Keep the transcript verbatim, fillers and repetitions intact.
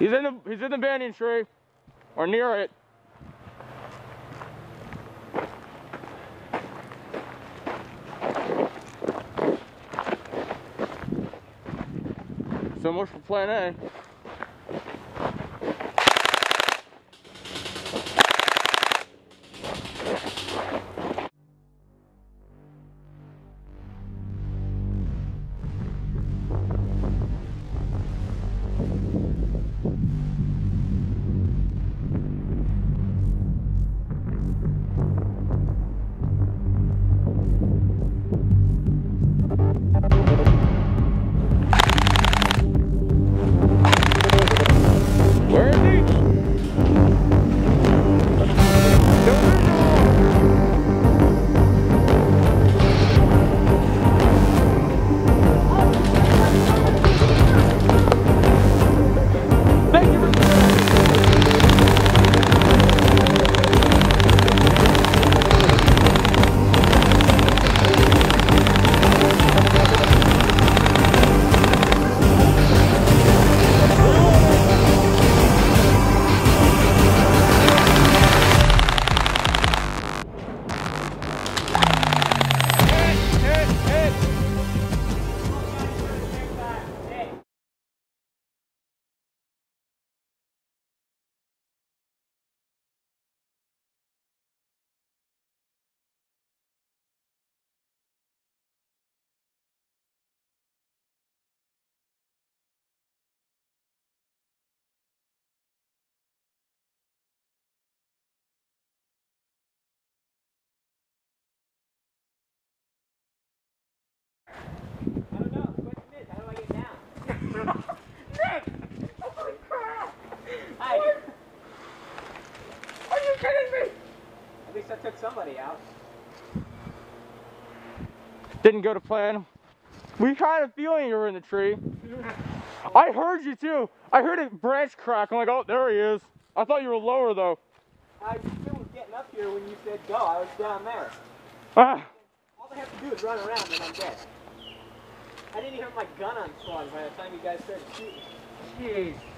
He's in the he's in the banyan tree, or near it. So much for plan A. Where is he? Thank you for I took somebody out. Didn't go to plan. We had a feeling you were in the tree. I heard you too. I heard a branch crack. I'm like, oh, there he is. I thought you were lower though. I still was getting up here when you said go. I was down there. Ah. All they have to do is run around and I'm dead. I didn't even have my gun on slung by the time you guys started shooting. Jeez.